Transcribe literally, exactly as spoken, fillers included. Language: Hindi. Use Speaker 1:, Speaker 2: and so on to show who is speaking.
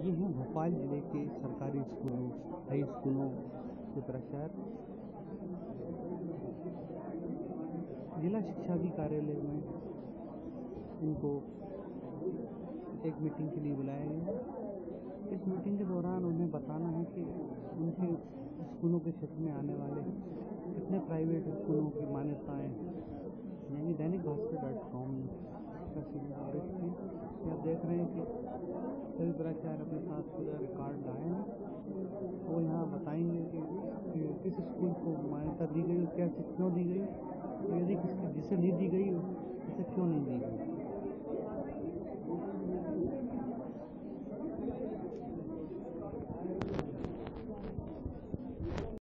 Speaker 1: ये हैं भोपाल जिले के सरकारी स्कूलों, हाई स्कूलों के प्राचार्य। जिला शिक्षा अधिकारियालय में इनको एक मीटिंग के लिए बुलाया गया है। इस मीटिंग के दौरान उन्हें बताना है कि उनके स्कूलों के क्षेत्र में आने वाले कितने प्राइवेट स्कूलों की मान्यताएं, यानी दैनिक भास्कर डॉट कॉम का सीरीज थी। आप देख रहे हैं कि सभी प्राचार्य अपने साथ पूरा रिकॉर्ड लाए हैं। वो यहाँ बताएंगे कि, कि किस स्कूल को मान्यता दी गई और क्या क्यों दी गई, तो यदि किसकी जिसे नहीं दी गई उसे क्यों नहीं दी गई।